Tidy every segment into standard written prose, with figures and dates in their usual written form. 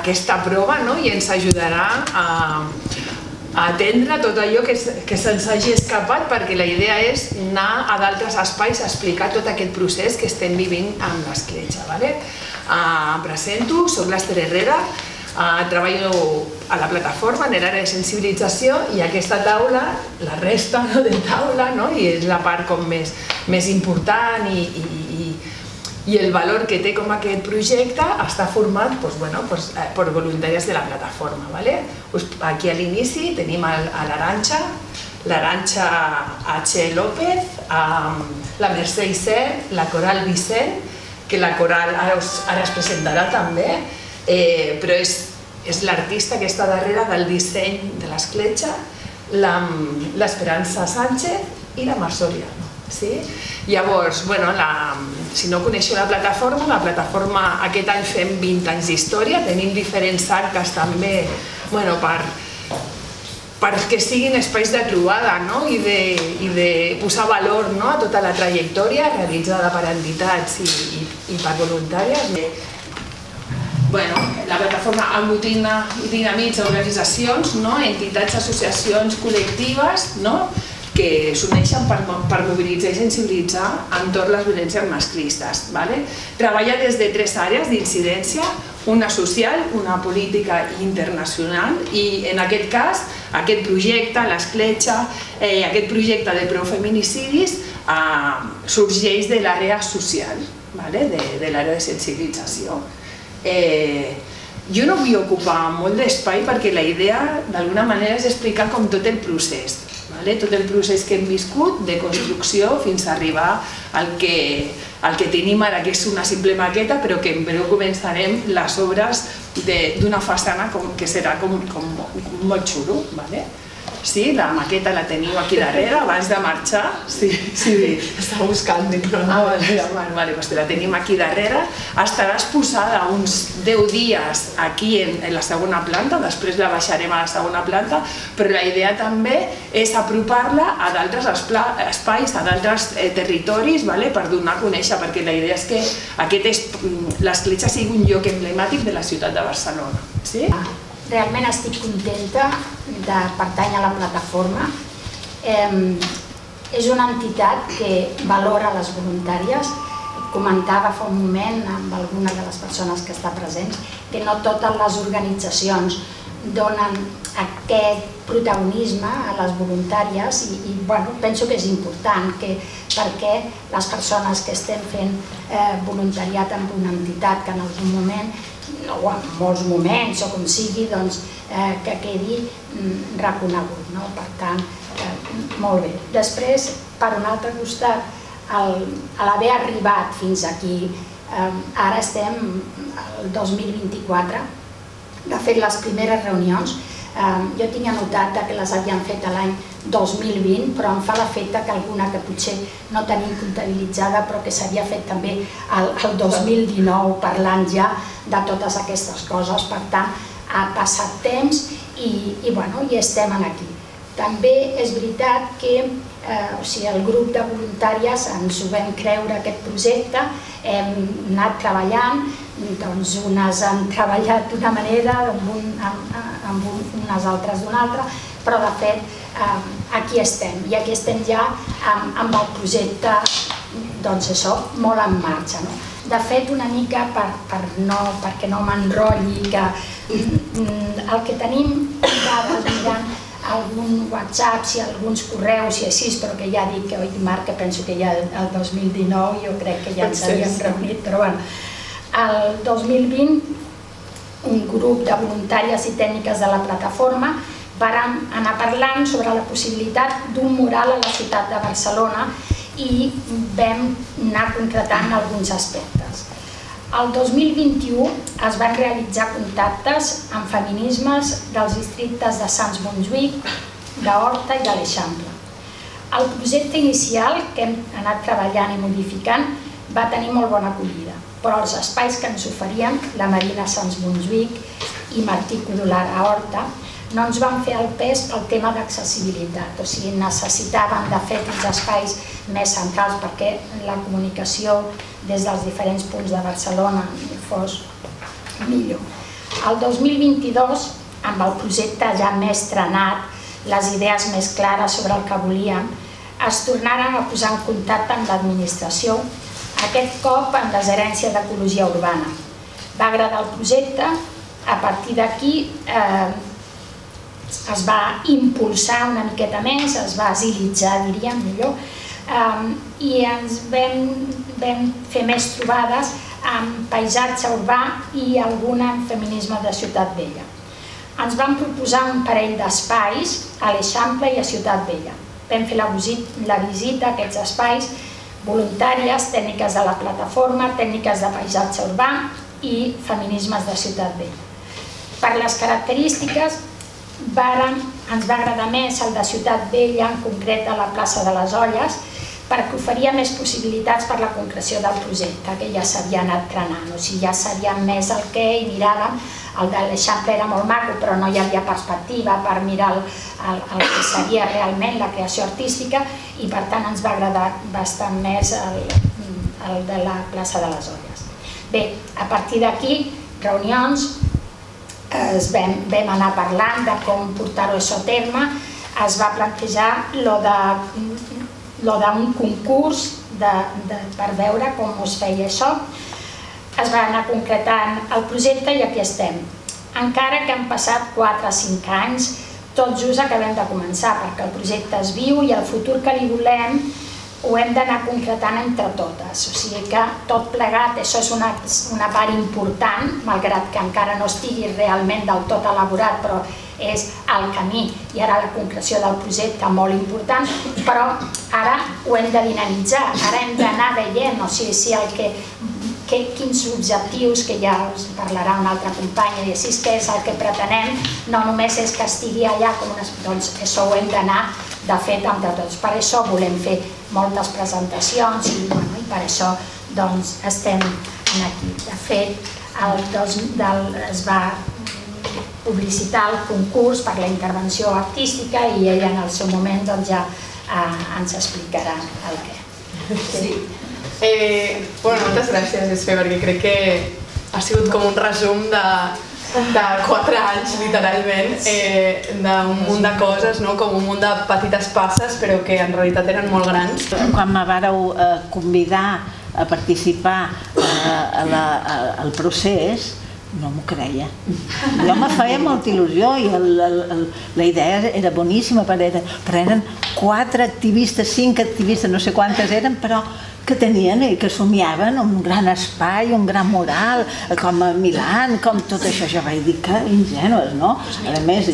aquesta prova i ens ajudarà a atendre tot allò que se'ns hagi escapat, perquè la idea és anar a d'altres espais a explicar tot aquest procés que estem vivint amb l'escletxa. Em presento, soc l'Ester Herrera, treballo a la plataforma en l'àrea de sensibilització i aquesta taula, la resta de taula, i és la part més important i el valor que té com aquest projecte està format per voluntàries de la plataforma. Aquí a l'inici tenim l'Arantxa H. López, la Mercè Isern, la Coral Vicent, que la Coral ara es presentarà també, però és l'artista que està darrere del disseny de l'escletxa, l'Esperança Sánchez i la Mar Soriano. Llavors, si no coneixeu la plataforma aquest any fem 20 anys d'història, tenim diferents actes també perquè siguin espais de trobada i de posar valor a tota la trajectòria realitzada per entitats i per voluntàries. La plataforma aglutina i dinamitza organitzacions, entitats, associacions, col·lectives que s'uneixen per mobilitzar i sensibilitzar entorn les violències masclistes. Treballa des de 3 àrees d'incidència, una social, una política i internacional, i en aquest cas, aquest projecte, l'escletxa, aquest projecte de profeminicidis sorgeix de l'àrea social, de l'àrea de sensibilització. Jo no vull ocupar molt d'espai perquè la idea d'alguna manera és explicar com tot el procés, tot el procés que hem viscut de construcció fins a arribar al que tenim ara, que és una simple maqueta, però que en breu començarem les obres d'una façana que serà molt xulo. Sí, la maqueta la teniu aquí darrere, abans de marxar. Sí, estava buscant. Doncs la tenim aquí darrere. Estarà exposada uns 10 dies aquí en la segona planta, després la baixarem a la segona planta, però la idea també és apropar-la a d'altres espais, a d'altres territoris, per donar a conèixer, perquè la idea és que l'escletxa sigui un lloc emblemàtic de la ciutat de Barcelona. Realment estic contenta de pertànyer a la plataforma. És una entitat que valora les voluntàries. Comentava fa un moment amb alguna de les persones que estan presents que no totes les organitzacions donen aquest protagonisme a les voluntàries i penso que és important perquè les persones que estem fent voluntariat amb una entitat que en algun moment o en molts moments, o com sigui, que quedi reconegut. Per tant, molt bé. Després, per un altre costat, a l'haver arribat fins aquí, ara estem al 2024, de fet, les primeres reunions, jo tinc anotat que les havien fet l'any 2020, però em fa l'efecte que alguna que potser no tenim comptabilitzada, però que s'havia fet també el 2019, parlant ja de totes aquestes coses. Per tant, ha passat temps i estem aquí. També és veritat que el grup de voluntàries ens ho vam creure, aquest projecte, hem anat treballant, unes han treballat d'una manera, amb unes altres d'una altra, però de fet aquí estem, i aquí estem ja amb el projecte molt en marxa. De fet, una mica perquè no m'enrotlli, el que tenim dades mirant algun WhatsApp, alguns correus i així, però que ja dic que Marc, que penso que ja el 2019 jo crec que ja ens havíem reunit, però bueno, el 2020 un grup de voluntàries i tècniques de la plataforma vàrem anar parlant sobre la possibilitat d'un mural a la ciutat de Barcelona i vam anar concretant alguns aspectes. El 2021 es van realitzar contactes amb feminismes dels districtes de Sants-Montjuïc, d'Horta i de l'Eixample. El projecte inicial, que hem anat treballant i modificant, va tenir molt bona acollida, però els espais que ens oferien, la Marina Sants-Montjuïc i Martí Codolar a Horta, no ens van fer el pes pel tema d'accessibilitat, o sigui, necessitaven de fet uns espais més centrals perquè la comunicació des dels diferents punts de Barcelona fos millor. el 2022, amb el projecte ja més trenat, les idees més clares sobre el que volíem, es tornaren a posar en contacte amb l'administració, aquest cop amb la Gerència d'Ecologia Urbana. Va agradar el projecte, a partir d'aquí es va impulsar una miqueta més, es va agilitzar, diríem millor, i ens vam fer més trobades amb paisatge urbà i alguna amb feminisme de Ciutat Vella. Ens vam proposar un parell d'espais a l'Eixample i a Ciutat Vella. Vam fer la visita a aquests espais, voluntàries, tècniques de la plataforma, tècniques de paisatge urbà i feminismes de Ciutat Vella. Per les característiques, ens va agradar més el de Ciutat Vella, en concret a la plaça de les Olles, perquè oferia més possibilitats per la concreció del projecte, que ja s'havia anat trenant, o sigui, ja sabíem més el què i miràvem. El de l'Eixample era molt maco, però no hi havia perspectiva per mirar el que seria realment la creació artística i per tant ens va agradar bastant més el de la plaça de les Olles. Bé, a partir d'aquí, reunions, vam anar parlant de com portar-ho a terme, es va plantejar d'un concurs per veure com es feia això. Es va anar concretant el projecte i aquí estem. Encara que han passat 4 o 5 anys, tot just acabem de començar, perquè el projecte és viu i el futur que li volem ho hem d'anar concretant entre totes. O sigui que tot plegat, això és una part important, malgrat que encara no estigui realment del tot elaborat, però és el camí i ara la concreció del projecte molt important, però ara ho hem de dinamitzar, ara hem d'anar veient, o sigui, quins objectius, que ja us parlarà una altra companya, i així que és el que pretenem, no només és que estigui allà, doncs això ho hem d'anar de fet entre tots. Per això volem fer moltes presentacions i per això estem aquí. De fet, es va publicitar el concurs per la intervenció artística i ella en el seu moment ja ens explicarà el què. Moltes gràcies, Esfe, perquè crec que ha sigut com un resum de 4 anys, literalment, d'un munt de coses, com un munt de petites passes, però que en realitat eren molt grans. Quan me vareu convidar a participar al procés, no m'ho creia. Jo me feia molta il·lusió i la idea era boníssima, però eren 4 activistes, 5 activistes, no sé quantes eren, però que tenien i que somiaven un gran espai, un gran mural, com a Milán, com tot això. Jo vaig dir que ingènues, no? A més,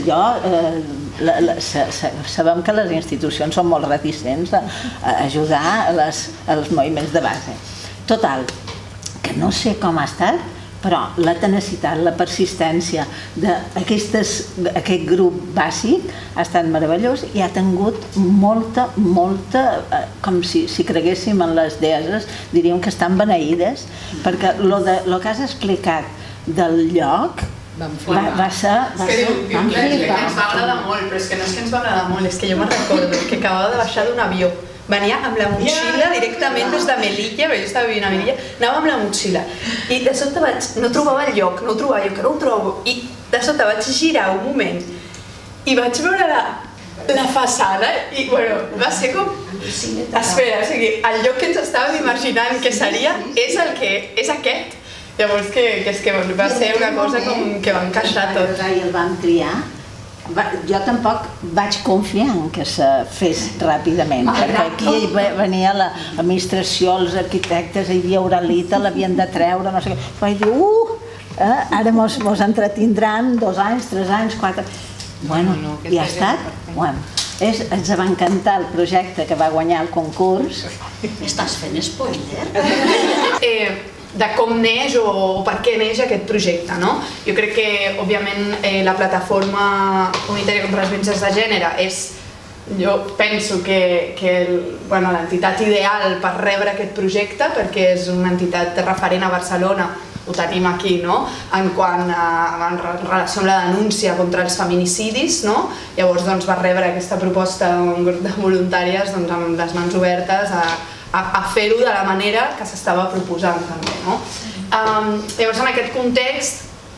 sabem que les institucions són molt reticents a ajudar els moviments de base. Total, que no sé com ha estat, però la tenacitat, la persistència d'aquest grup bàsic ha estat meravellós i ha tingut molta, com si creguéssim en les deeses, diríem que estan beneïdes, perquè el que has explicat del lloc va ser... Ens va agradar molt, però és que no és que ens va agradar molt, és que jo me'n recordo que acabava de baixar d'un avió. Venia amb la motxilla directament des de Melilla, perquè jo estava vivint a Melilla, anava amb la motxilla i de sobte no trobava el lloc, no ho trobava, jo que no ho trobo, i de sobte vaig girar un moment i vaig veure la façana i va ser com... Espera, o sigui, el lloc que ens estàvem imaginant que seria és aquest. Llavors que va ser una cosa com que va encaixar tot. I el vam triar. Jo tampoc vaig confiar en que se fes ràpidament, perquè aquí venia l'administració, els arquitectes, hi havia Uralita, l'havien de treure, no sé què. Vaig dir, ara mos entretindran 2 anys, 3 anys, 4... Bueno, i ha estat. Ens va encantar el projecte que va guanyar el concurs. Estàs fent spoiler? De com neix o per què neix aquest projecte. Jo crec que, òbviament, la plataforma unitària contra les violències de gènere és, jo penso que l'entitat ideal per rebre aquest projecte, perquè és una entitat referent a Barcelona, ho tenim aquí, en relació amb la denúncia contra els feminicidis. Llavors va rebre aquesta proposta d'un grup de voluntàries amb les mans obertes a fer-ho de la manera que s'estava proposant també. Llavors, en aquest context,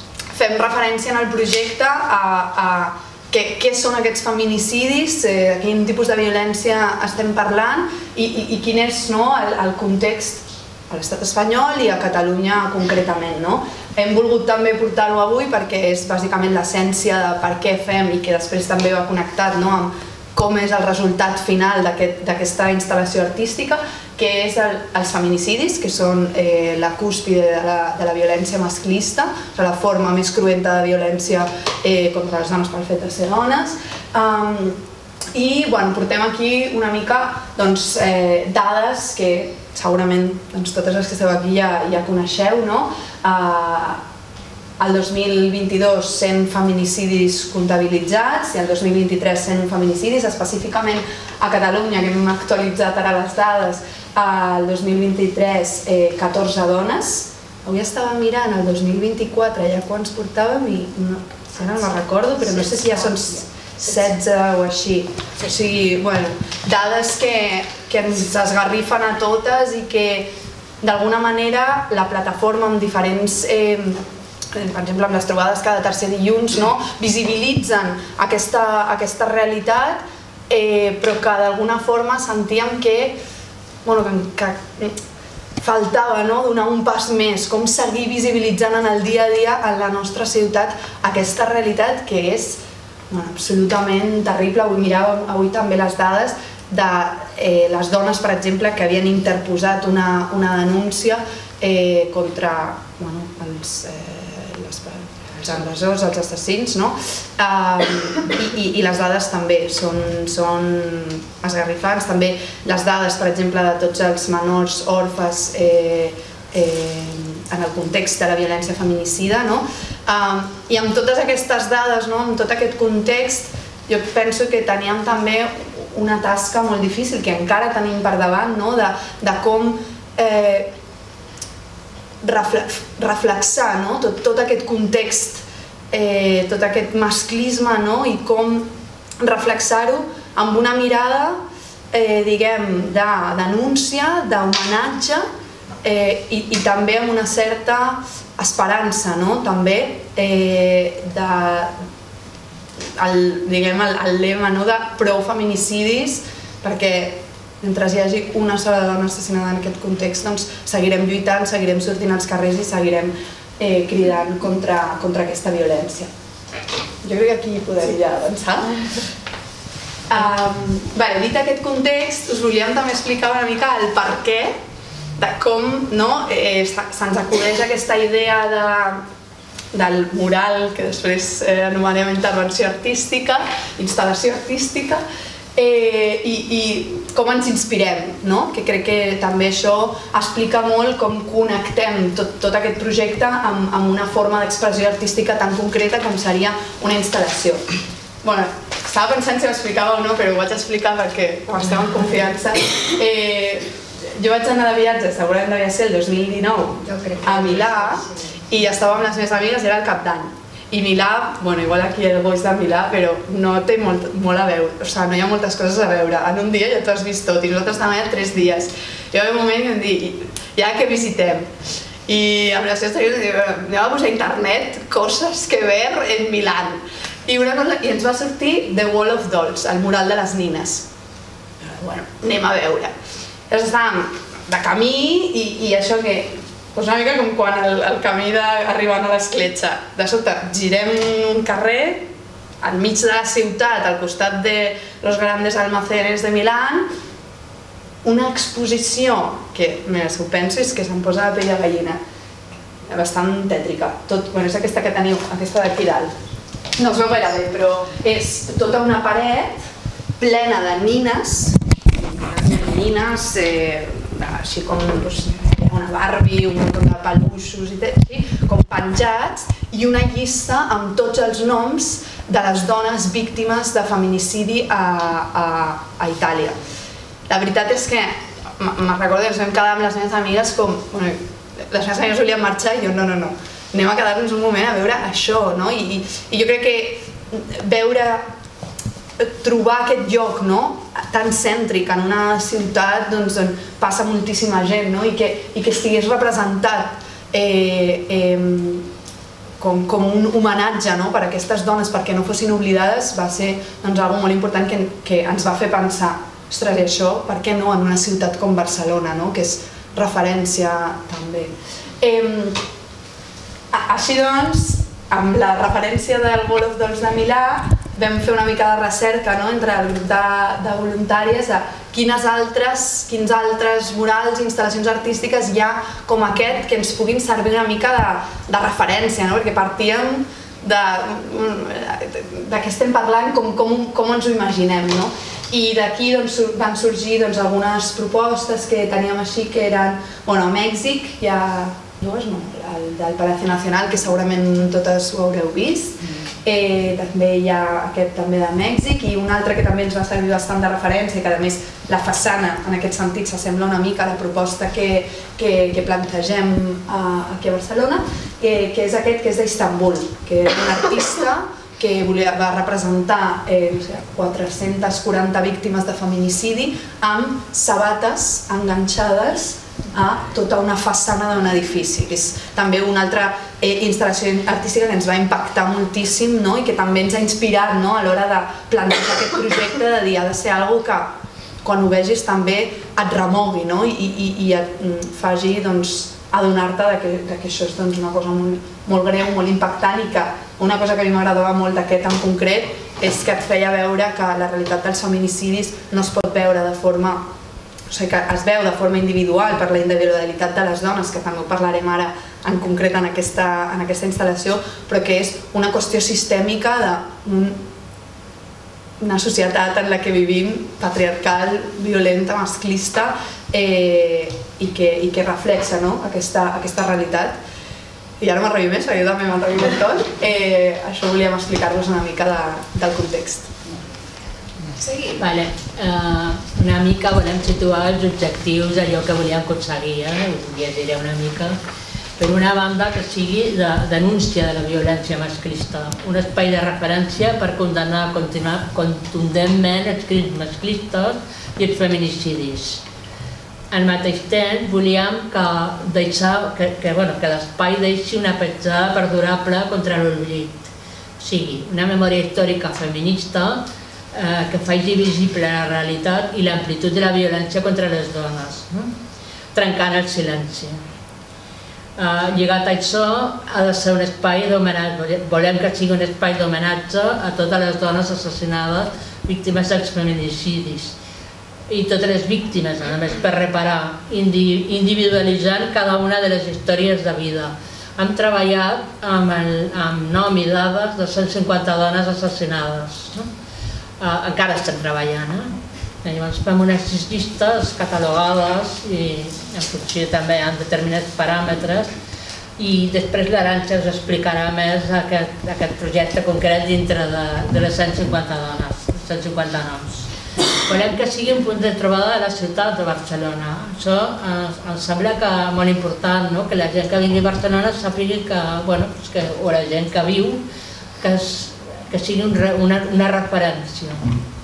fem referència en el projecte a què són aquests feminicidis, quin tipus de violència estem parlant i quin és el context a l'estat espanyol i a Catalunya concretament. Hem volgut també portar-ho avui perquè és bàsicament l'essència de per què fem i que després també va connectat amb com és el resultat final d'aquesta instal·lació artística, que és els feminicidis, que són la cúspide de la violència masclista, la forma més cruenta de violència contra les dones pel fet de ser dones. I portem aquí una mica dades que segurament totes les que esteu aquí ja coneixeu. El 2022 100 feminicidis comptabilitzats i el 2023 100 feminicidis, específicament a Catalunya, que hem actualitzat ara les dades, el 2023 14 dones. Avui estava mirant el 2024 ja quants portàvem i ara no me'n recordo, però no sé si ja són 16 o així. O sigui, dades que ens esgarrifen a totes i que d'alguna manera la plataforma amb diferents, per exemple amb les trobades cada tercer dilluns, visibilitzen aquesta realitat, però que d'alguna forma sentíem que faltava donar un pas més, com seguir visibilitzant en el dia a dia en la nostra ciutat aquesta realitat que és absolutament terrible. Avui miràvem també les dades de les dones, per exemple, que havien interposat una denúncia contra els agressors, els assassins, i les dades també són esgarrifants. També les dades, per exemple, de tots els menors orfes en el context de la violència feminicida. I amb totes aquestes dades, amb tot aquest context, jo penso que teníem també una tasca molt difícil, que encara tenim per davant, de com reflexar tot aquest context, tot aquest masclisme, i com reflexar-ho amb una mirada, diguem, de denúncia, d'homenatge i també amb una certa esperança, també el lema de prou feminicidis, perquè mentre hi hagi una sola dona assassinada en aquest context, seguirem lluitant, seguirem sortint als carrers i seguirem cridant contra aquesta violència. Jo crec que aquí podem ja avançar. Dit aquest context, us volíem també explicar una mica el per què, de com se'ns acudeix aquesta idea del mural, que després anomenem intervenció artística, instal·lació artística, i com ens inspirem, que crec que també això explica molt com connectem tot aquest projecte amb una forma d'expressió artística tan concreta com seria una instal·lació. Estava pensant si ho explicava o no, però ho vaig explicar perquè estem en confiança. Jo vaig anar de viatge, segurament devia ser el 2019, a Milà, i estava amb les meves amigues, era el cap d'any. I Milà, igual aquí el goig de Milà, però no té molt a veure, o sigui, no hi ha moltes coses a veure. En un dia ja t'ho has vist tot, i nosaltres estàvem allà 3 dies. Hi va haver un moment que vam dir, ja que visitem. I amb les seves amigues vam dir, anem a posar a internet coses que ver en Milán. I ens va sortir The Wall of Dolls, el mural de les nines. Anem a veure. Llavors estàvem de camí i això que... una mica com quan el camí d'arribant a l'escletxa. De sobte girem un carrer enmig de la ciutat, al costat de los grandes almacenes de Milán, una exposició que, si ho penso, és que se'm posa la pell de gallina, bastant tètrica. És aquesta que teniu, aquesta d'aquí dalt. No es veu gaire bé, però és tota una paret plena de nines, així com una Barbie, un munt de peluixos, com penjats, i una llista amb tots els noms de les dones víctimes de feminicidi a Itàlia. La veritat és que, me'n recordo, ens vam quedar amb les meves amigues com... Les meves amigues volien marxar i jo no, anem a quedar-nos un moment a veure això, I jo crec que trobar aquest lloc tan cèntric en una ciutat on passa moltíssima gent i que estigués representat com un homenatge per a aquestes dones perquè no fossin oblidades, va ser algo molt important que ens va fer pensar, ostres, i això per què no en una ciutat com Barcelona, que és referència també. Així doncs, amb la referència del Wall of Dolls de Milà, vam fer una mica de recerca entre el grup de voluntàries a quins altres murals i instal·lacions artístiques hi ha com aquest que ens puguin servir una mica de referència, perquè partíem de què estem parlant, com ens ho imaginem. I d'aquí van sorgir algunes propostes que teníem així, que eren, a Mèxic hi ha dues, el del Palacio Nacional, que segurament totes ho haureu vist, també hi ha aquest també de Mèxic, i un altre que també ens va servir bastant de referència, que a més la façana en aquest sentit s'assembla una mica a la proposta que plantegem aquí a Barcelona, que és aquest, que és d'Istanbul, que és un artista que va representar 440 víctimes de feminicidi amb sabates enganxades a tota una façana d'un edifici, que és també una altra instal·lació artística que ens va impactar moltíssim i que també ens ha inspirat a l'hora de plantejar aquest projecte, de dir, ha de ser una cosa que quan ho vegis també et remogui i et faci adonar-te que això és una cosa molt greu, molt impactant, i que una cosa que a mi m'agradava molt d'aquest en concret és que et feia veure que la realitat dels feminicidis no es pot veure de forma, o sigui, que es veu de forma individual per la individualitat de les dones, que també ho parlarem ara en concret en aquesta instal·lació, però que és una qüestió sistèmica d'una societat en la que vivim, patriarcal, violenta, masclista, i que reflexa aquesta realitat. I ara m'enrotllo més, perquè jo també m'enrotllo un tot. Això volíem explicar-vos una mica del context. Una mica volem situar els objectius d'allò que volíem aconseguir, ho llegiré una mica. Per una banda, que sigui de denúncia de la violència masclista, un espai de referència per condenar contundentment els crims masclistes i els feminicidis. Al mateix temps, volíem que l'espai deixi una petjada perdurable contra l'oblit, o sigui, una memòria històrica feminista que faci visible la realitat i l'amplitud de la violència contra les dones, trencant el silenci. Lligat a això, ha de ser un espai d'homenatge, volem que sigui un espai d'homenatge a totes les dones assassinades, víctimes dels feminicidis, i totes les víctimes, a més, per reparar, individualitzant cada una de les històries de vida. Hem treballat amb nom i dades de 150 dones assassinades. Encara estem treballant. Llavors fem unes llistes catalogades i en funció també amb determinats paràmetres, i després l'Arantxa us explicarà més aquest projecte concret dintre de les 150 dones, 150 noms. Volem que sigui un punt de trobada de la ciutat de Barcelona. Això ens sembla molt important, que la gent que vingui a Barcelona sàpiga o la gent que viu, que sigui una referència.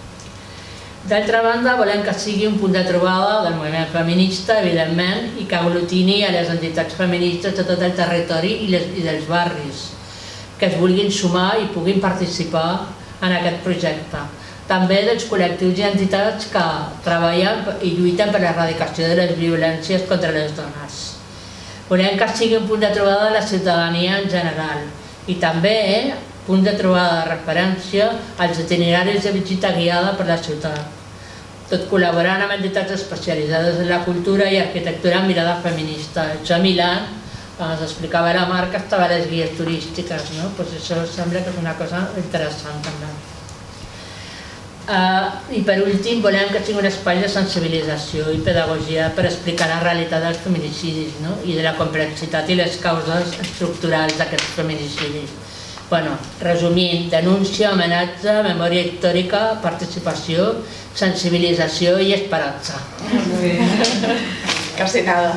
D'altra banda, volem que sigui un punt de trobada del moviment feminista, evidentment, i que aglutini a les entitats feministes de tot el territori i dels barris, que es vulguin sumar i puguin participar en aquest projecte. També dels col·lectius i entitats que treballen i lluiten per l'erradicació de les violències contra les dones. Volem que sigui un punt de trobada de la ciutadania en general i també punt de trobada de referència als itineraris de visita guiada per la ciutat, tot col·laborant amb entitats especialitzades en la cultura i arquitectura amb mirada feminista. Això a Milà, ens explicava la Mar, que estava a les guies turístiques, això sembla que és una cosa interessant també. I per últim, volem que sigui un espai de sensibilització i pedagogia per explicar la realitat dels feminicidis i de la complexitat i les causes estructurals d'aquests feminicidis. Resumint, denúncia, homenatge, memòria històrica, participació, sensibilització i esperança. Quasi nada.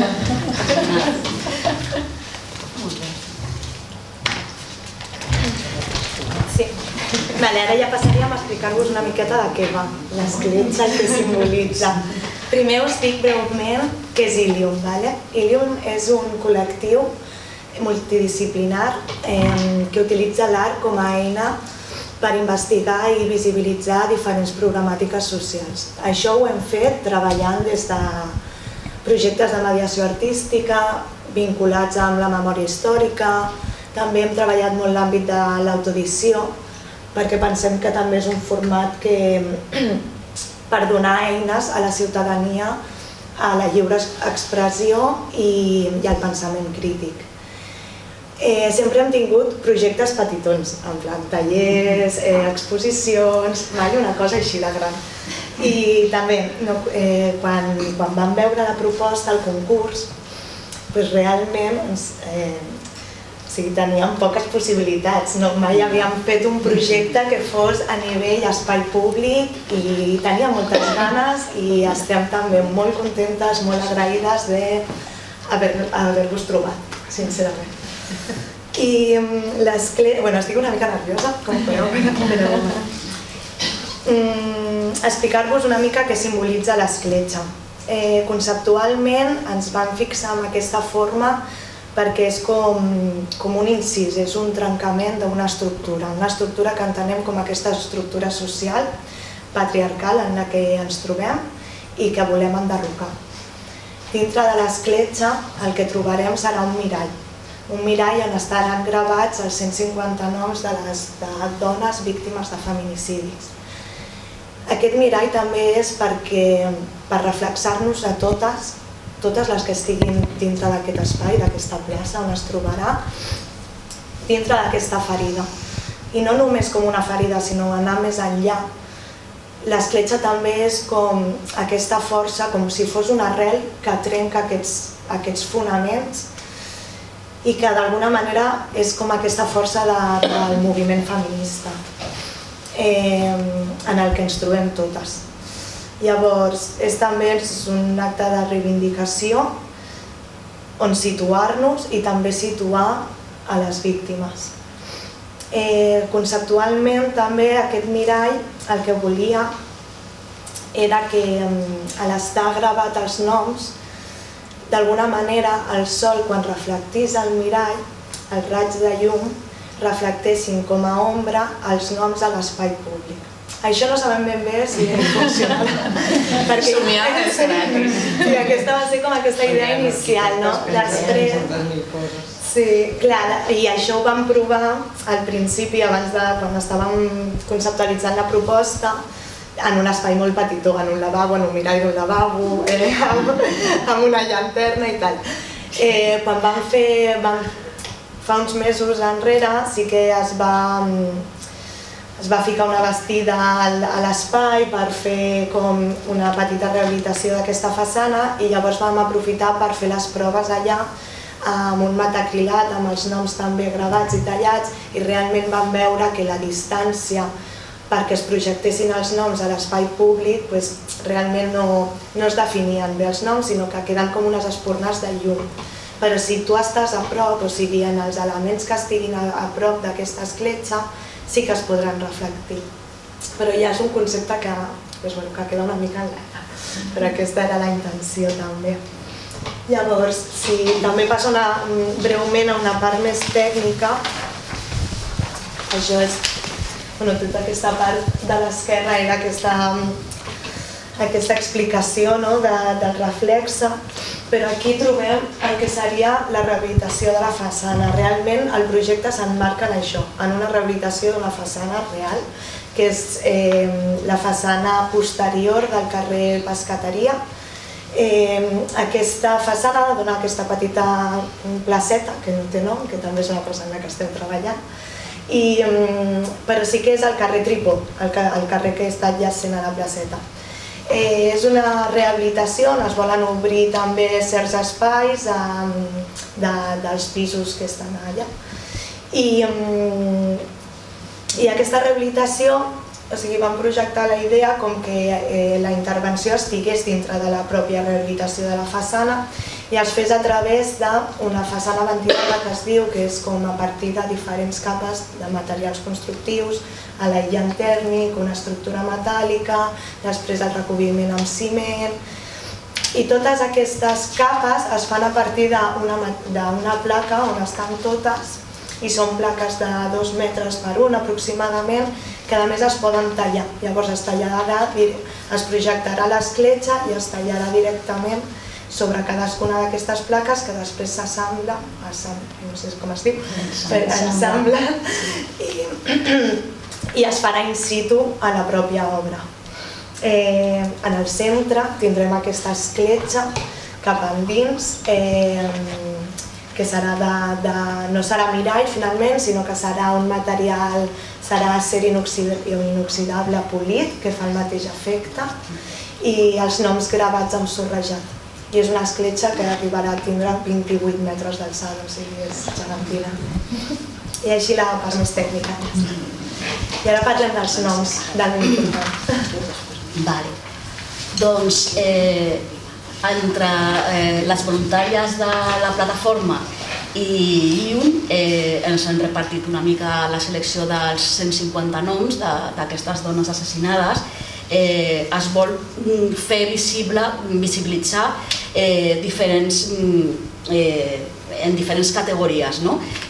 Sí. Ara ja passaríem a explicar-vos una miqueta de què va l'escletxa, el que simbolitza. Primer us dic breument què és Ilium. Ilium és un col·lectiu multidisciplinar que utilitza l'art com a eina per investigar i visibilitzar diferents problemàtiques socials. Això ho hem fet treballant des de projectes de mediació artística vinculats amb la memòria històrica. També hem treballat molt l'àmbit de l'autoedició, perquè pensem que també és un format que per donar eines a la ciutadania a la lliure expressió i al pensament crític. Sempre hem tingut projectes petitons, en plan tallers, exposicions, mai una cosa així de gran. I també, quan vam veure la proposta, el concurs, realment teníem poques possibilitats. Mai havíem fet un projecte que fos a nivell espai públic i teníem moltes ganes i estem també molt contentes, molt agraïdes d'haver-vos trobat, sincerament. I estic una mica nerviosa, com podeu veure. Explicar-vos una mica què simbolitza l'escletxa. Conceptualment ens vam fixar en aquesta forma perquè és com un incís, és un trencament d'una estructura que entenem com aquesta estructura social, patriarcal en la que ens trobem i que volem enderrocar. Dintre de l'escletxa el que trobarem serà un mirall on estaran gravats els 150 noms de les dones víctimes de feminicidis. Aquest mirall també és per reflexar-nos a totes les que estiguin dintre d'aquest espai, d'aquesta plaça on es trobarà, dintre d'aquesta ferida. I no només com una ferida, sinó anar més enllà. L'escletxa també és com aquesta força, com si fos una arrel que trenca aquests fonaments i que d'alguna manera és com aquesta força del moviment feminista en el que ens trobem totes. Llavors, també és un acte de reivindicació on situar-nos i també situar a les víctimes. Conceptualment també aquest mirall el que volia era que a l'estar gravat els noms, d'alguna manera el sol quan reflectís el mirall, el raig de llum, reflectessin com a ombra els noms a l'espai públic. Això no sabem ben bé si funcionarà. Somiar és gratis. Sí, aquesta va ser com aquesta idea inicial, no? Després... Sí, clar, i això ho vam provar al principi, abans de quan estàvem conceptualitzant la proposta, en un espai molt petitó, en un lavabo, en un mirall d'un lavabo, amb una llanterna i tal. Quan vam fer, fa uns mesos enrere, sí que es va ficar una bastida a l'espai per fer com una petita rehabilitació d'aquesta façana i llavors vam aprofitar per fer les proves allà amb un metacrilat, amb els noms també gravats i tallats, i realment vam veure que la distància perquè es projectessin els noms a l'espai públic realment no es definien bé els noms, sinó que queden com unes espurnes de llum. Però si tu estàs a prop, o sigui, en els elements que estiguin a prop d'aquesta escletxa, sí que es podran reflectir. Però ja és un concepte que queda una mica en l'aire, però aquesta era la intenció també. Llavors, si també passo breument a una part més tècnica, això és, tota aquesta part de l'esquerra era aquesta explicació del reflexe, però aquí trobem el que seria la rehabilitació de la façana. Realment el projecte s'emmarca en això, en una rehabilitació d'una façana real, que és la façana posterior del carrer Pescateria. Aquesta façana dona aquesta petita placeta, que no té nom, que també és una cosa en la que estem treballant, però sí que és el carrer Tripó, el carrer que està adjacent a la placeta. És una rehabilitació on es volen obrir també certs espais dels pisos que estan allà. I aquesta rehabilitació, vam projectar la idea com que la intervenció estigués dintre de la pròpia rehabilitació de la façana i es fes a través d'una façana ventilada que es diu, que és com a partir de diferents capes de materials constructius, l'aïllant tèrmic, una estructura metàl·lica, després el recobriment amb ciment, I totes aquestes capes es fan a partir d'una placa on estan totes, i són plaques de 2 metres per 1 aproximadament, que a més es poden tallar. Llavors es tallarà, es projectarà l'escletxa i es tallarà directament sobre cadascuna d'aquestes plaques, que després s'assembla, no sé com es diu, s'assembla i es farà in situ a la pròpia obra. En el centre tindrem aquesta escletxa cap endins, que no serà mirall finalment, sinó que serà un material, serà acer inoxidable polit, que fa el mateix efecte, i els noms gravats amb sorrejat. I és una escletxa que arribarà a tindre 28 metres d'alçada, o sigui, és gegantina. I així la part més tècnica. I ara parlem dels noms del més important. Vale. Doncs entre les voluntàries de la plataforma i IUN ens han repartit una mica la selecció dels 150 noms d'aquestes dones assassinades. Es vol fer visibilitzar en diferents categories.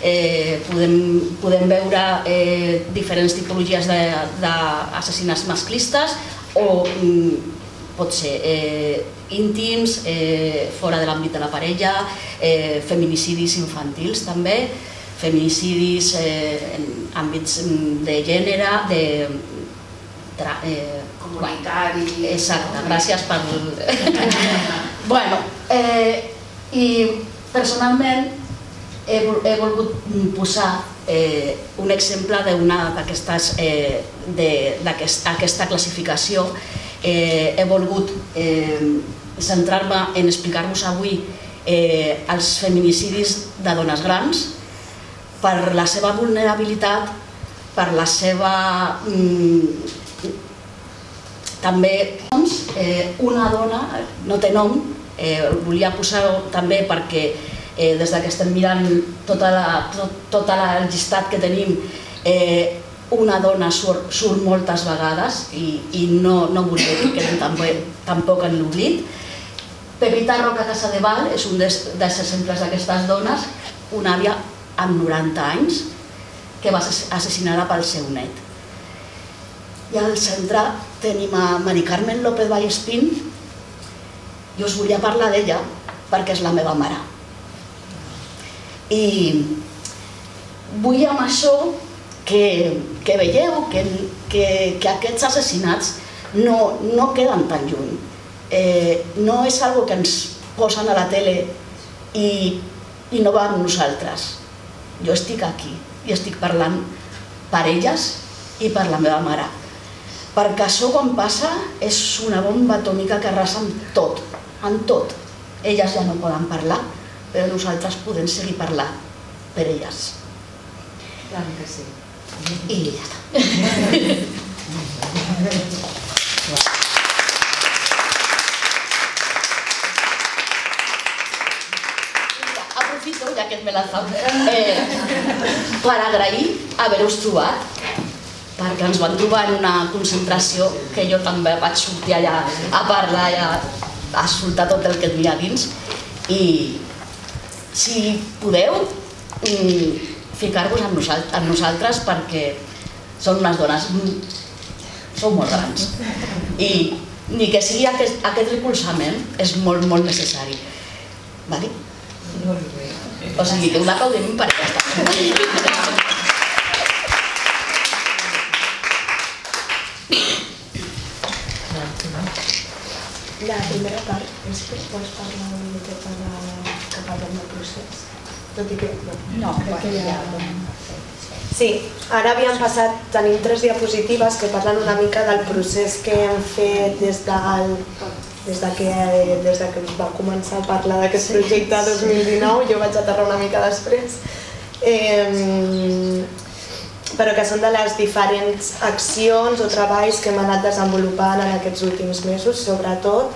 Podem veure diferents tipologies d'assassinats masclistes o pot ser íntims, fora de l'àmbit de la parella, feminicidis infantils també, feminicidis en àmbits de gènere, comunitari... Exacte, gràcies per... Bueno, i personalment he volgut posar un exemple d'aquesta classificació. He volgut centrar-me en explicar-vos avui els feminicidis de dones grans per la seva vulnerabilitat, per la seva... També una dona, no té nom, volia posar-ho també perquè des que estem mirant tot el llistat que tenim, una dona surt moltes vegades i no volia que quedin tampoc en l'oblit. Pepita Roca Casadeval és un dels exemples d'aquestes dones, una àvia amb 90 anys que va ser assassinada pel seu net. I al centre tenim a Mari Carmen López Vallespín i us volia parlar d'ella perquè és la meva mare. I vull amb això que veieu que aquests assassinats no queden tan lluny. No és una cosa que ens posen a la tele i no va amb nosaltres. Jo estic aquí i estic parlant per elles i per la meva mare. Perquè això quan passa és una bomba atòmica que arrasa amb tot, amb tot. Elles ja no poden parlar, però nosaltres podem seguir parlant per elles. Clar que sí. I ja està. Aprofito, ja que me la fa, per agrair haver-vos trobat, perquè ens van trobar en una concentració que jo també vaig sortir allà a parlar i a escoltar tot el que et mira dins. I si podeu, ficar-vos amb nosaltres perquè són unes dones, són molt grans. I ni que sigui aquest recolzament és molt, molt necessari. O sigui, que un aplaudiment per aquesta. La primera part és que pots parlar una miqueta que parlem del procés, tot i que no, crec que ja... Sí, ara tenim 3 diapositives que parlen una mica del procés que hem fet des que va començar a parlar d'aquest projecte el 2019, jo vaig aterrar una mica després, però que són de les diferents accions o treballs que hem anat desenvolupant en aquests últims mesos, sobretot.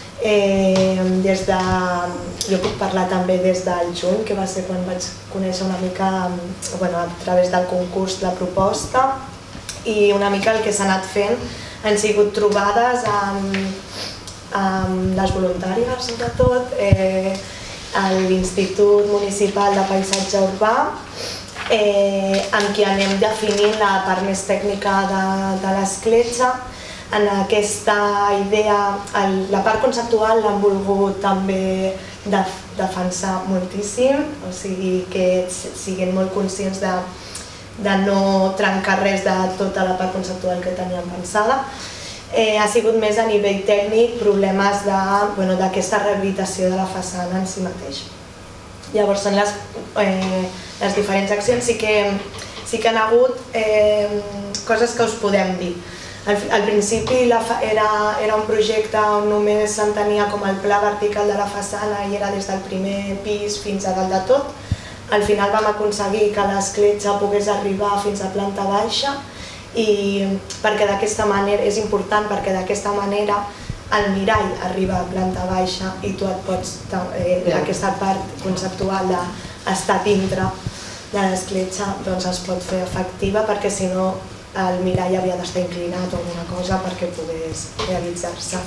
Jo puc parlar també des del juny, que va ser quan vaig conèixer una mica a través del concurs la proposta, i una mica el que s'ha anat fent han sigut trobades amb les voluntàries, sobretot, a l'Institut Municipal de Paisatge Urbà, amb qui anem definint la part més tècnica de l'escletxa. En aquesta idea, la part conceptual l'han volgut també defensar moltíssim, o sigui que siguin molt conscients de no trencar res de tota la part conceptual que teníem pensada. Ha sigut més a nivell tècnic problemes d'aquesta rehabilitació de la façana en si mateix. Llavors són les diferents accions, sí que han hagut coses que us podem dir. Al principi era un projecte on només s'entenia com el pla vertical de la façana i era des del primer pis fins a dalt de tot. Al final vam aconseguir que l'escletxa pogués arribar fins a planta baixa i perquè d'aquesta manera és important perquè d'aquesta manera el mirall arriba a planta baixa i tu et pots, aquesta part conceptual d'estar dintre de l'escletxa doncs es pot fer efectiva perquè si no el mirall havia d'estar inclinat o alguna cosa perquè pogués realitzar-se.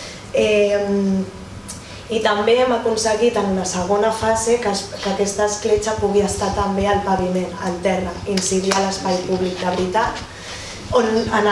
I també hem aconseguit en una segona fase que aquesta escletxa pugui estar també al paviment, al terra, incidir a l'espai públic de veritat, on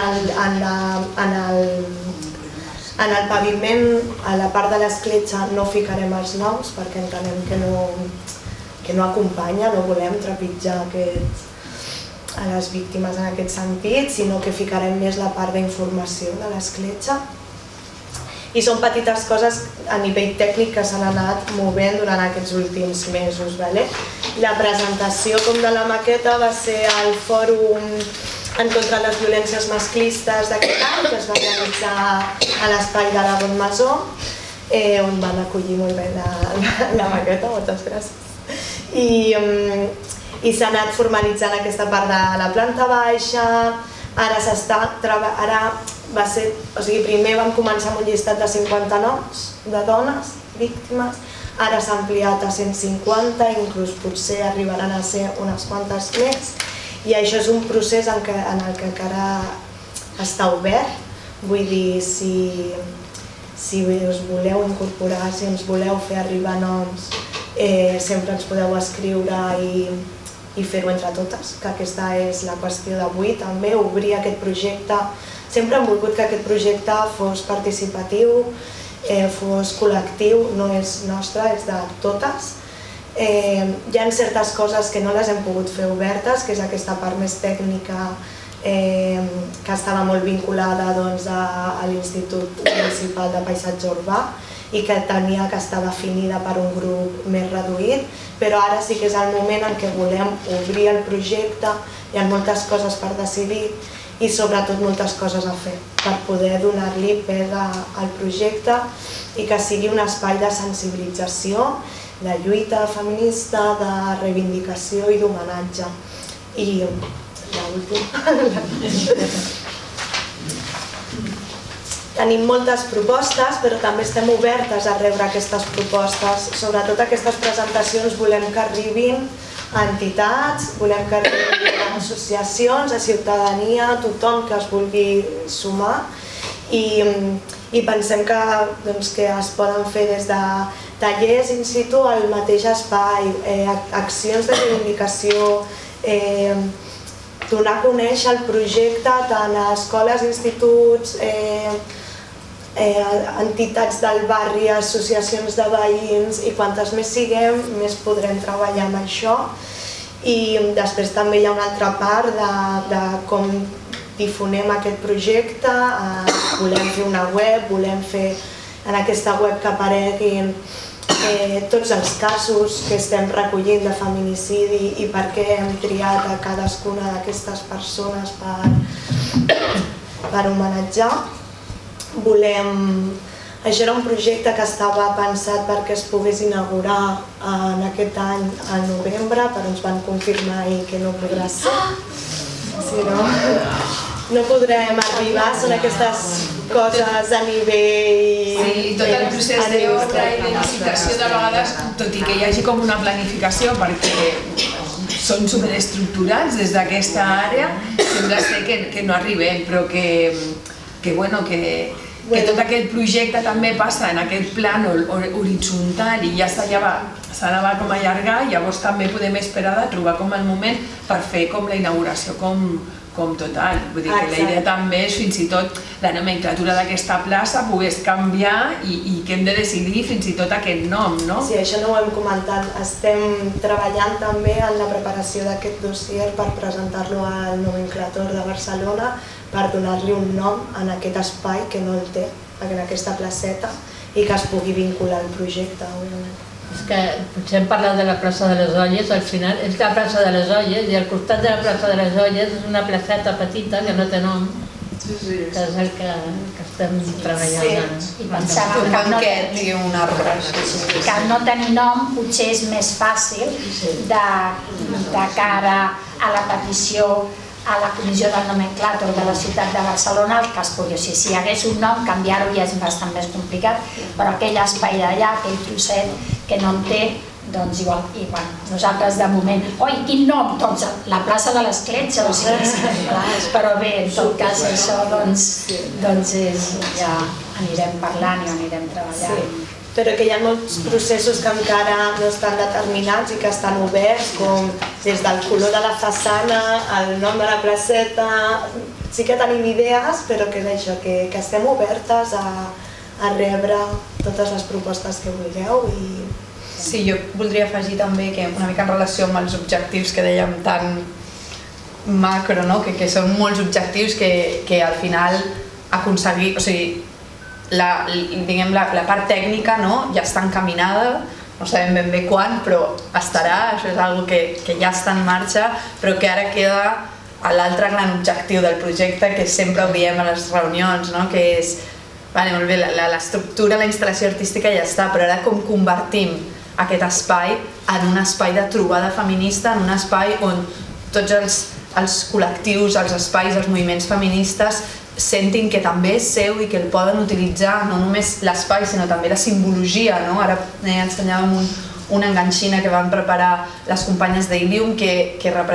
en el paviment, a la part de l'escletxa, no ficarem els noms perquè entenem que no acompanya, no volem trepitjar a les víctimes en aquest sentit, sinó que ficarem més la part d'informació de l'escletxa. I són petites coses a nivell tècnic que s'han anat movent durant aquests últims mesos. La presentació de la maqueta va ser al Fòrum en contra de les violències masclistes d'aquest any, que es va realitzar a l'espai de la Bonmasó, on van acollir molt bé la maqueta, moltes gràcies. I s'ha anat formalitzant aquesta part de la planta baixa, primer vam començar amb un llistat de 50 noms de dones víctimes, ara s'ha ampliat a 150, inclús potser arribaran a ser unes quantes més, i això és un procés en el que encara està obert, vull dir, si us voleu incorporar, si ens voleu fer arribar noms, sempre ens podeu escriure i fer-ho entre totes, que aquesta és la qüestió d'avui, també obrir aquest projecte. Sempre hem volgut que aquest projecte fos participatiu, fos col·lectiu, no és nostre, és de totes. Hi ha certes coses que no les hem pogut fer obertes, que és aquesta part més tècnica que estava molt vinculada a l'Institut Municipal de Paisatge Urbà i que tenia que estar definida per un grup més reduït, però ara sí que és el moment en què volem obrir el projecte, hi ha moltes coses per decidir i sobretot moltes coses a fer per poder donar-li pes al projecte i que sigui un espai de sensibilització, de lluita feminista, de reivindicació i d'homenatge. I l'últim. Tenim moltes propostes, però també estem obertes a rebre aquestes propostes. Sobretot aquestes presentacions volem que arribin a entitats, volem que arribin a associacions, a ciutadania, a tothom que es vulgui sumar. I pensem que es poden fer des de tallers in situ al mateix espai, accions de reivindicació, donar a conèixer el projecte tant a escoles, instituts, entitats del barri, associacions de veïns, i quantes més siguem, més podrem treballar amb això. I després també hi ha una altra part de com difonem aquest projecte. Volem fer una web, volem fer en aquesta web que apareguin tots els casos que estem recollint de feminicidi i per què hem triat a cadascuna d'aquestes persones per homenatjar. Això era un projecte que estava pensat perquè es pogués inaugurar en aquest any al novembre, però ens van confirmar ahir que no podrà ser. Si no podrem arribar, són aquestes coses a nivell... Sí, tot el procés d'ordre i de licitació de vegades, tot i que hi hagi com una planificació perquè són superestructurats des d'aquesta àrea, sembla ser que no arribem, però que que tot aquest projecte també passa en aquest plànol horitzontal i ja s'anava com a allargar, llavors també podem esperar de trobar com el moment per fer com la inauguració com total. Vull dir que la idea també és fins i tot la nomenclatura d'aquesta plaça pogués canviar i que hem de decidir fins i tot aquest nom, no? Sí, això no ho hem comentat. Estem treballant també en la preparació d'aquest dossier per presentar-lo al nomenclator de Barcelona per donar-li un nom en aquest espai que no el té, en aquesta placeta, i que es pugui vincular al projecte, òbviament. És que potser hem parlat de la plaça de les Olles, al final és la plaça de les Olles i al costat de la plaça de les Olles és una placeta petita que no té nom, que és el que estem treballant. I pensava que al no tenir nom potser és més fàcil de cara a la petició a la comissió del nomenclàtor de la ciutat de Barcelona, el que es pugui. Si hi hagués un nom, canviar-ho ja és bastant més complicat, però aquell espai d'allà, aquell trosset que no en té, doncs igual, nosaltres de moment, oi, quin nom? Doncs la plaça de l'Escletxa, o sigui, però bé, en tot cas això doncs ja anirem parlant i anirem treballant. Però que hi ha molts processos que encara no estan determinats i que estan oberts, com des del color de la façana, el nom de la placeta. Sí que tenim idees, però que és això, que estem obertes a rebre totes les propostes que vulgueu. Sí, jo voldria afegir també que una mica en relació amb els objectius que dèiem tan macro, que són molts objectius que al final aconseguir, o sigui, la part tècnica ja està encaminada, no sabem ben bé quan, però estarà, això és una cosa que ja està en marxa, però que ara queda l'altre gran objectiu del projecte, que sempre ho diem a les reunions, que és, molt bé, l'estructura, la instal·lació artística ja està, però ara com convertim aquest espai en un espai de trobada feminista, en un espai on tots els col·lectius, els espais, els moviments feministes sentin que també és seu i que el poden utilitzar, no només l'espai, sinó també la simbologia. Ara ensenyàvem una enganxina que van preparar les companyes d'Ilium que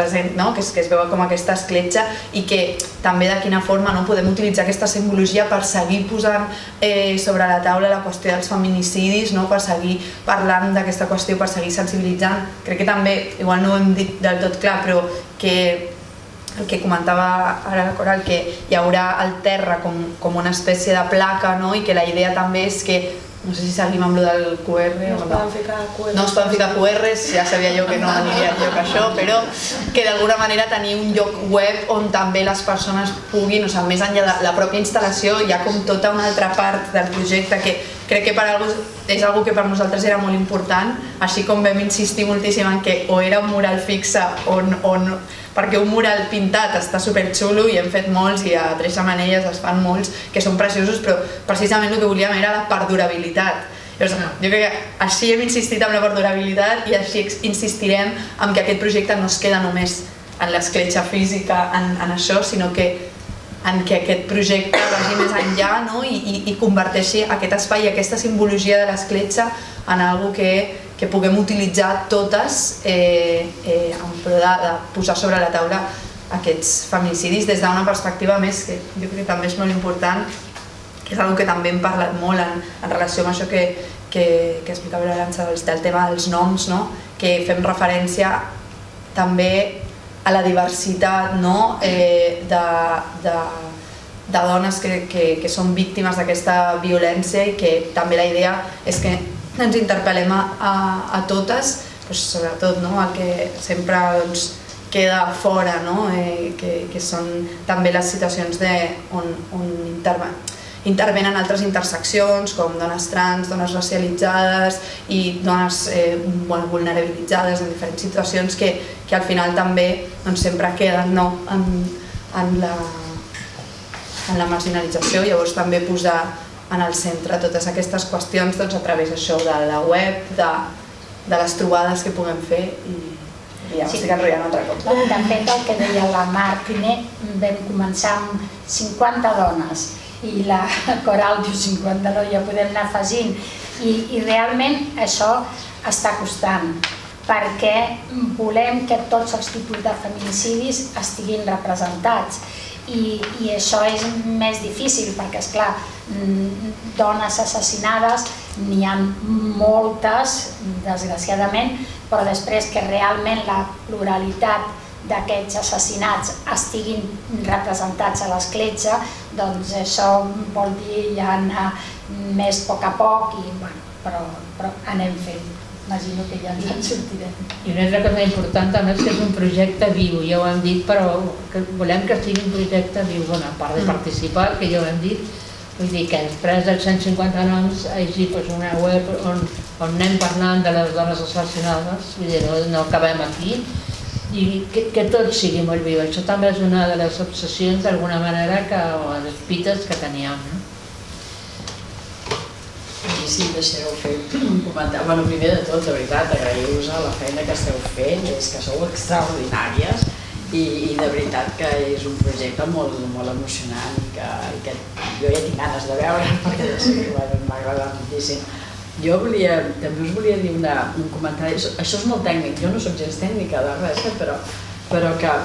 es veu com aquesta escletxa i que també de quina forma podem utilitzar aquesta simbologia per seguir posant sobre la taula la qüestió dels feminicidis, per seguir parlant d'aquesta qüestió, per seguir sensibilitzant. Crec que també, igual no ho hem dit del tot clar, però que el que comentava ara la Coral, que hi haurà al terra com una espècie de placa i que la idea també és que, no sé si seguim amb el del QR o no. No es poden ficar QRs, ja sabia jo que no aniria enlloc això, però que d'alguna manera tenir un lloc web on també les persones puguin, més enllà de la pròpia instal·lació, hi ha com tota una altra part del projecte que crec que és una cosa que per nosaltres era molt important, així com vam insistir moltíssim en que o era un mural fixe o no, perquè un mural pintat està superxulo i hem fet molts i a Tres Xemeneies es fan molts que són preciosos, però precisament el que volíem era la perdurabilitat. Jo crec que així hem insistit en la perdurabilitat i així insistirem en que aquest projecte no es queda només en l'escletxa física, en això, sinó que aquest projecte vagi més enllà i converteixi aquest espai i aquesta simbologia de l'escletxa en alguna cosa que puguem utilitzar totes en pro de posar sobre la taula aquests feminicidis des d'una perspectiva més que jo crec que també és molt important, que és una cosa que també hem parlat molt en relació amb això que explicava l'Arança del tema dels noms, que fem referència també a la diversitat de dones que són víctimes d'aquesta violència i que també la idea és que ens interpel·lem a totes, sobretot el que sempre queda fora, que són també les situacions on intervenen altres interseccions com dones trans, dones racialitzades i dones vulnerabilitzades en diferents situacions que al final també sempre queden en la marginalització. Llavors també posar en el centre totes aquestes qüestions a través d'això, de la web, de les trobades que puguem fer i ja m'estic enrotllant un altre cop. De fet, el que deia la Mar, primer vam començar amb 50 dones i la Coral diu 50, ja podem anar afegint i realment això està costant perquè volem que tots els tipus de feminicidis estiguin representats i això és més difícil perquè, esclar, dones assassinades n'hi ha moltes, desgraciadament, però després que realment la pluralitat d'aquests assassinats estiguin representats a l'escletxa, doncs això vol dir ja anar més a poc, però anem fent. Imagino que ja ens en sortirem. I una altra cosa important també és que és un projecte viu, ja ho hem dit, però volem que sigui un projecte viu, a part de participar, que ja ho hem dit, vull dir que després dels 150 noms hi hagi una web on anem parlant de les dones assassinades, vull dir, no acabem aquí, i que tot sigui molt viu. Això també és una de les obsessions, d'alguna manera, o les pites que teníem. I si deixeu fer un comentari. Bueno, primer de tot, de veritat, agraïu-vos a la feina que esteu fent, és que sou extraordinàries i de veritat que és un projecte molt emocionant i que jo ja tinc ganes de veure perquè m'ha agradat moltíssim. Jo també us volia dir un comentari, això és molt tècnic, jo no soc gens tècnica de res, però que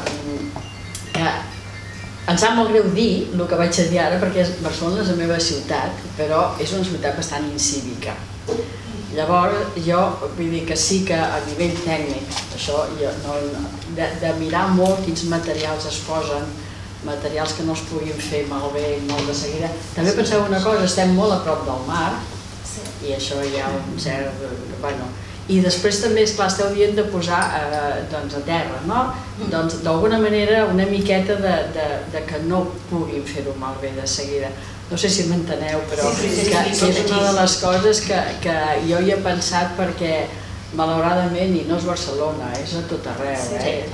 em sap molt greu dir el que vaig a dir ara perquè Barcelona és la meva ciutat, però és una ciutat bastant incívica. Llavors, jo vull dir que sí que a nivell tècnic, això, de mirar molt quins materials es posen, materials que no es puguin fer malbé molt de seguida. També penseu una cosa, estem molt a prop del mar i això hi ha un cert... I després també, esclar, esteu dient de posar a terra, no? Doncs d'alguna manera una miqueta de que no puguin fer-ho malbé de seguida. No sé si m'enteneu, però que és una de les coses que jo hi he pensat perquè malauradament, i no és Barcelona, és a tot arreu,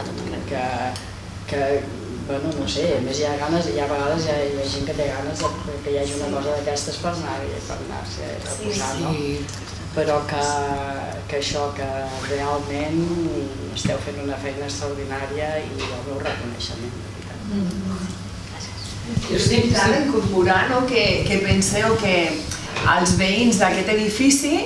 no sé, a més hi ha ganes, a vegades hi ha gent que té ganes que hi hagi una cosa d'aquestes per anar-se a posar, no? Però que això, que realment esteu fent una feina extraordinària i el meu reconeixement, de veritat. Jo estic tant incorporant que penseu que els veïns d'aquest edifici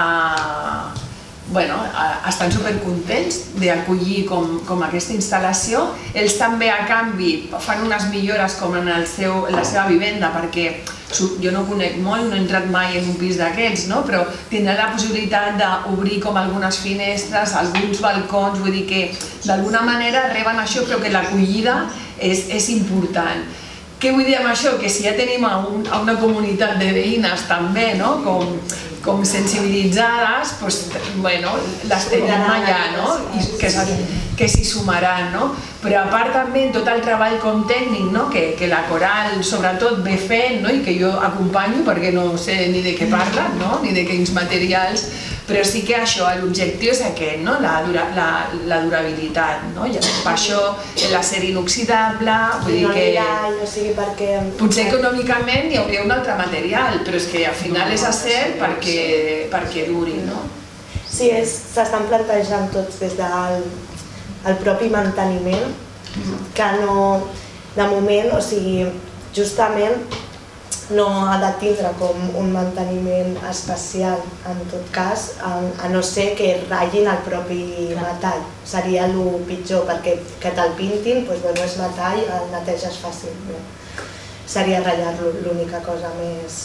estan supercontents d'acollir com aquesta instal·lació. Ells també, a canvi, fan unes millores com en la seva vivenda, perquè jo no conec molt, no he entrat mai en un pis d'aquests, però tindran la possibilitat d'obrir com algunes finestres, alguns balcons, vull dir que d'alguna manera reben això, però que l'acollida és important. Què vull dir amb això? Que si ja tenim una comunitat de veïnes també, com sensibilitzades, les tenim allà, que s'hi sumaran. Però a part també tot el treball com tècnic que la Coral sobretot ve fent i que jo acompanyo perquè no sé ni de què parla, ni de quins materials, però sí que això, l'objectiu és aquest, la durabilitat. Per això l'acer inoxidable, vull dir que potser econòmicament hi hauria un altre material, però és que al final és acer perquè duri. Sí, s'estan plantejant tots des del propi manteniment, que no, de moment, o sigui, justament no ha de tindre com un manteniment especial, en tot cas, a no ser que ratllin el propi metall. Seria el pitjor, perquè que te'l pintin, és metall, el neteges fàcil. Seria ratllar-lo, l'única cosa més.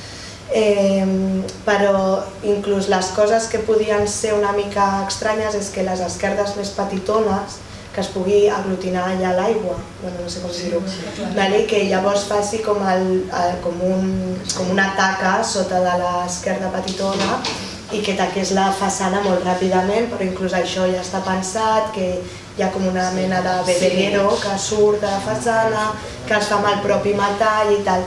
Però inclús les coses que podien ser una mica estranyes és que les esquerdes més petitones que es pugui aglutinar allà l'aigua, no sé com dir-ho, que llavors faci com una taca sota de l'esquerda petitona i que taqués la façana molt ràpidament, però inclús això ja està pensat, que hi ha com una mena de vedero que surt de la façana, que es fa amb el propi metall i tal.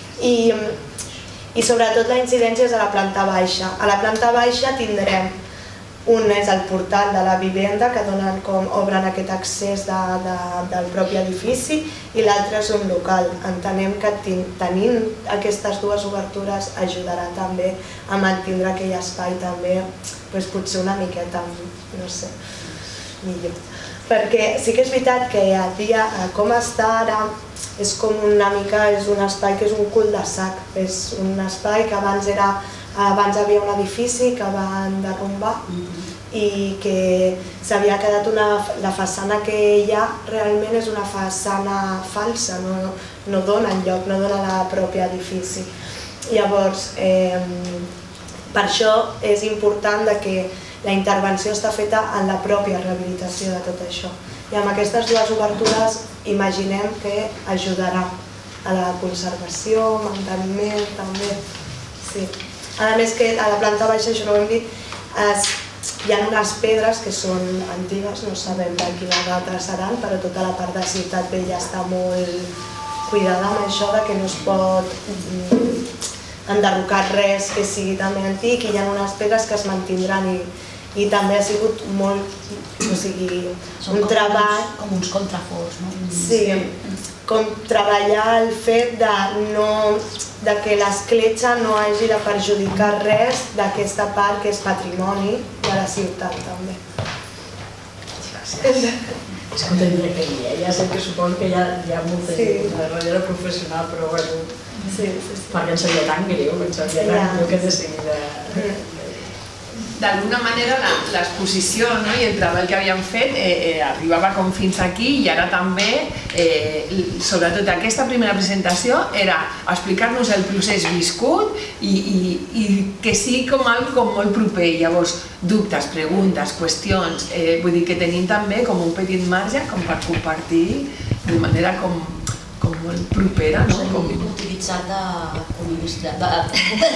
I sobretot la incidència és a la planta baixa. A la planta baixa tindrem un és el portal de la vivenda que obren aquest accés del propi edifici i l'altre és un local. Entenem que tenint aquestes dues obertures ajudarà també a mantindre aquell espai també potser una miqueta, no sé, millor. Perquè sí que és veritat que com està ara és com una mica, és un espai que és un cul-de-sac, és un espai que abans hi havia un edifici que van derrumbar i que s'havia quedat la façana que hi ha realment és una façana falsa, no dona enlloc, no dona la pròpia edifici. Llavors, per això és important que la intervenció està feta en la pròpia rehabilitació de tot això. I amb aquestes dues obertures imaginem que ajudarà a la conservació, manteniment també. A més que a la planta baixa, això no ho hem dit, hi ha unes pedres que són antigues, no sabem per quina data seran, però tota la part de Ciutat Vella està molt cuidada amb això que no es pot enderrocar res que sigui també antic, i hi ha unes pedres que es mantindran i també ha sigut molt, o sigui, un treball... Com uns contraforts, no? Sí, com treballar el fet de que l'escletxa no hagi de perjudicar res d'aquesta part que és patrimoni de la ciutat també. Gràcies. És que ho tenia que dir, ja sé que suposo que hi ha molta gent darrere professional, però bueno, perquè em sabia tan greu, que de seguida... D'alguna manera l'exposició i el treball que havíem fet arribava com fins aquí, i ara també, sobretot aquesta primera presentació, era explicar-nos el procés viscut i que sigui com algo molt proper. Llavors, dubtes, preguntes, qüestions, vull dir que tenim també com un petit marge per compartir de manera com molt propera. Com utilitzat com il·lustrat.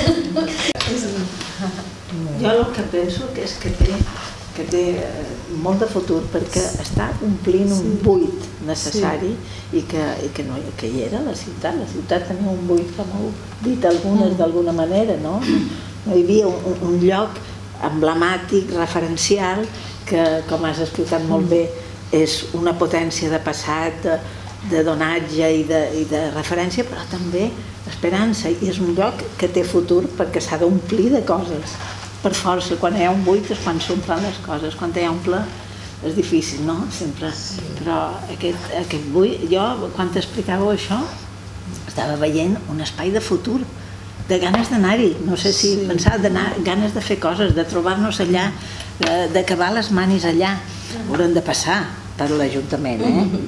Jo el que penso és que té molt de futur, perquè està omplint un buit necessari i que hi era la ciutat. La ciutat tenia un buit, com heu dit algunes d'alguna manera, no? No hi havia un lloc emblemàtic, referencial, que, com has explicat molt bé, és una potència de passat, de donatge i de referència, però també esperança, i és un lloc que té futur perquè s'ha d'omplir de coses. Per força, quan hi ha un buit és quan s'omplen les coses, quan hi ha omple és difícil, no? Sempre. Però aquest buit, jo, quan t'explicàveu això, estava veient un espai de futur, de ganes d'anar-hi, no sé si pensar, ganes de fer coses, de trobar-nos allà, d'acabar les manis allà. Haurem de passar per l'Ajuntament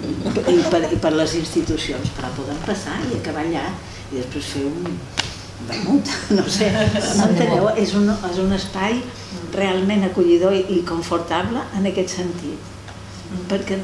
i per les institucions, però podem passar i acabar allà i després fer un vermut, no sé, no enteneu? És un espai realment acollidor i confortable en aquest sentit, perquè...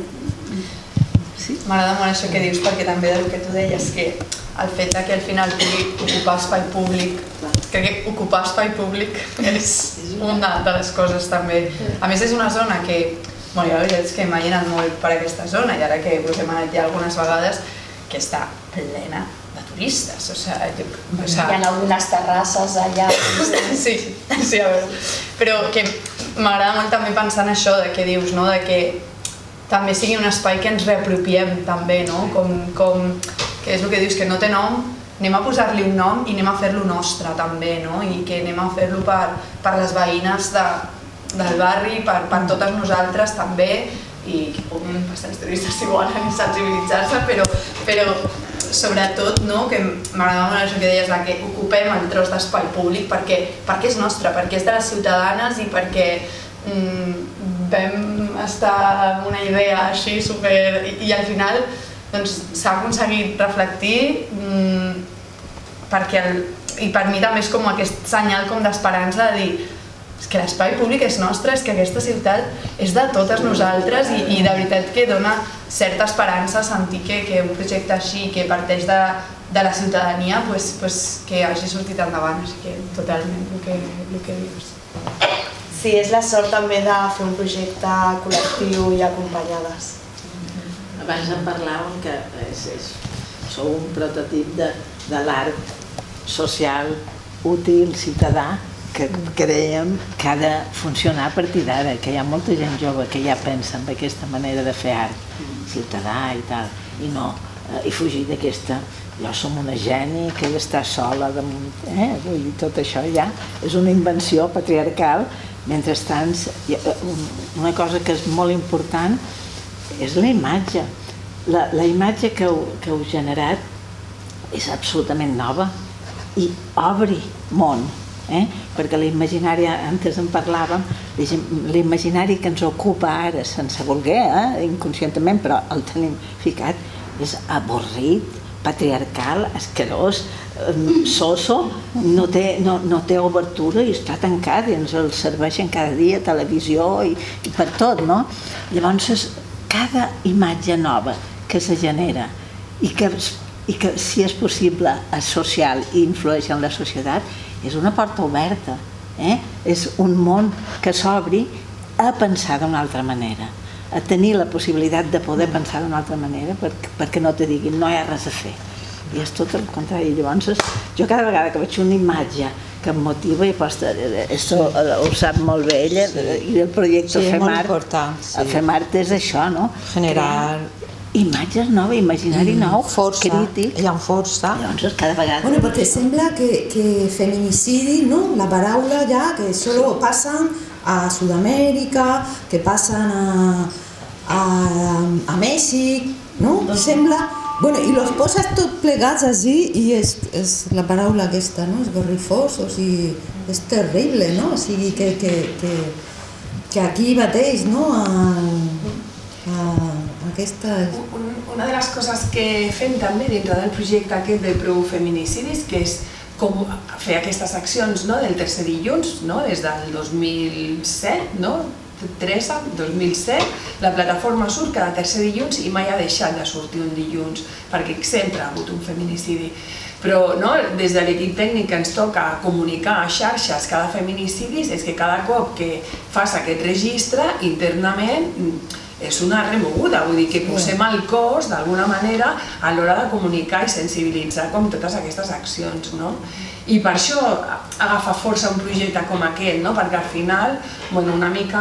M'agrada molt això que dius, perquè també del que tu deies, que el fet que al final pugui ocupar espai públic, crec que ocupar espai públic és una de les coses també. A més, és una zona que, bueno, jo la veritat és que m'ha llenat molt per aquesta zona, i ara que hem anat ja algunes vegades, que està plena de turistes, Hi ha algunes terrasses allà. Sí, a veure. Però que m'agrada molt també pensar en això que dius, de que també sigui un espai que ens reapropiem també, que és el que dius, que no té nom, anem a posar-li un nom i anem a fer-lo nostre també, i que anem a fer-lo per les veïnes del barri, per totes nosaltres també, i que puguin passar els turistes si volen sensibilitzar-se, però sobretot que m'agrada molt això que deies, que ocupem el tros d'espai públic perquè és nostre, perquè és de les ciutadanes i perquè vam estar amb una idea així super... i al final s'ha aconseguit reflectir i per mi també és com aquest senyal d'esperança de dir que l'espai públic és nostre, és que aquesta ciutat és de totes nosaltres i de veritat que dona certa esperança sentir que un projecte així que parteix de la ciutadania que hagi sortit endavant, així que totalment el que dius. Sí, és la sort també de fer un projecte col·lectiu i acompanyades. Abans en parlàvem que sou un prototip de l'art social, útil, ciutadà, que creiem que ha de funcionar a partir d'ara, que hi ha molta gent jove que ja pensa en aquesta manera de fer art ciutadà i tal, i fugir d'aquesta jo som una geni que he d'estar sola damunt, vull dir, tot això ja és una invenció patriarcal. Mentrestant, una cosa que és molt important és la imatge. La imatge que heu generat és absolutament nova i obri món. perquè l'imaginari, antes en parlàvem, l'imaginari que ens ocupa ara sense voler, inconscientment, però el tenim ficat, és avorrit, patriarcal, asquerós, soso, no té obertura i està tancat i ens el serveixen cada dia a televisió i per tot, no? Llavors, cada imatge nova que se genera i que, si és possible, és social i influeix en la societat, és una porta oberta, és un món que s'obri a pensar d'una altra manera, a tenir la possibilitat de poder pensar d'una altra manera perquè no te diguin no hi ha res a fer. I és tot el contrari. Llavors, jo cada vegada que veig una imatge que em motiva, i això ho sap molt bé ella, i el projecte FEMART és això, no? Generar imatges noves, imaginari nou, crític. Hi ha força. Llavors, cada vegada... Bueno, perquè sembla que feminicidi, ¿no? La paraula ja, que solo passen a Sud-amèrica, que passen a Mèxic, no? Sembla... Bueno, i los poses tot plegats així i és la paraula aquesta, no? Esgarrifós, o sigui, és terrible, no? O sigui, que aquí mateix, no? Una de les coses que fem també dintre del projecte aquest de Prou Feminicidis, que és com fer aquestes accions del tercer dilluns, des del 2007, 2007, la plataforma surt cada tercer dilluns i mai ha deixat de sortir un dilluns, perquè sempre ha hagut un feminicidi. Però des de l'equip tècnic que ens toca comunicar a xarxes cada feminicidi és que cada cop que fas aquest registre, internament és una remoguda, vull dir que posem el cos d'alguna manera a l'hora de comunicar i sensibilitzar com totes aquestes accions, no? I per això agafa força un projecte com aquest, perquè al final, una mica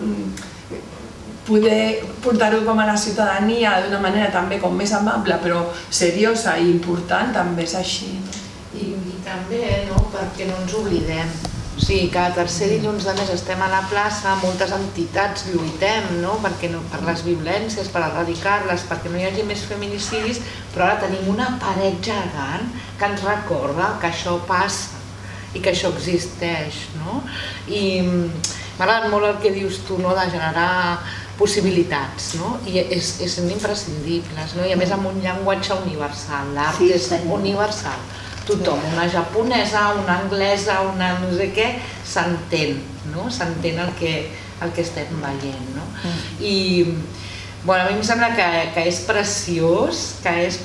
poder portar-ho com a la ciutadania d'una manera també com més amable, però seriosa i important, també és així. I també perquè no ens oblidem. O sigui, cada tercer dilluns de mes estem a la plaça, moltes entitats lluitem per les violències, per erradicar-les, perquè no hi hagi més feminicidis, però ara tenim una paret gegant que ens recorda que això passa i que això existeix. I m'ha agradat molt el que dius tu, de generar possibilitats, i són imprescindibles, i a més amb un llenguatge universal, l'art és universal. Tothom, una japonesa, una anglesa, una no sé què, s'entén, s'entén el que estem veient. I a mi em sembla que és preciós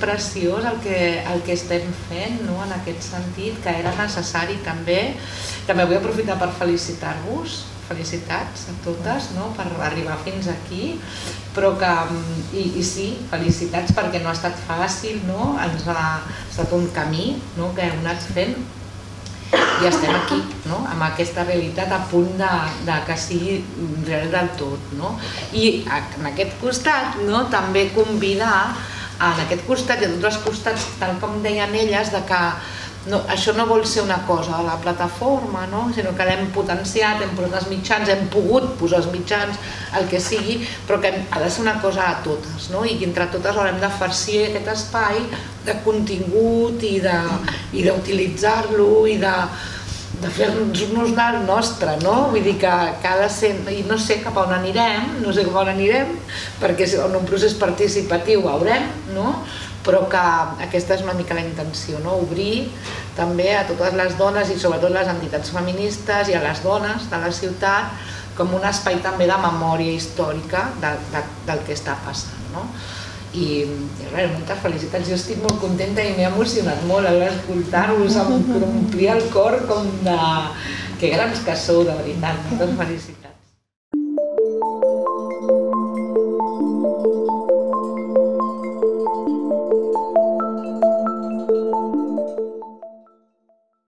el que estem fent en aquest sentit, que era necessari també. També vull aprofitar per felicitar-vos, felicitats a totes per arribar fins aquí, però que, i sí, felicitats perquè no ha estat fàcil, ha estat un camí que hem anat fent i estem aquí, amb aquesta realitat a punt que sigui real del tot. I en aquest costat també convidar, en aquest costat i a tots els costats, tal com deien elles, que això no vol ser una cosa de la plataforma, sinó que l'hem potenciat, hem posat els mitjans, hem pogut posar els mitjans, el que sigui, però que ha de ser una cosa a totes, i que entre totes haurem de farcir aquest espai de contingut i d'utilitzar-lo i de fer-nos el nostre, vull dir que ha de ser, i no sé cap on anirem, perquè en un procés participatiu veurem, però que aquesta és una mica la intenció, obrir també a totes les dones i sobretot les entitats feministes i a les dones de la ciutat com un espai també de memòria històrica del que està passant. I res, moltes felicitats, jo estic molt contenta i m'he emocionat molt a l'hora d'escoltar-vos, em omplia el cor com de... Que grans que sou, de veritat, moltes felicitats.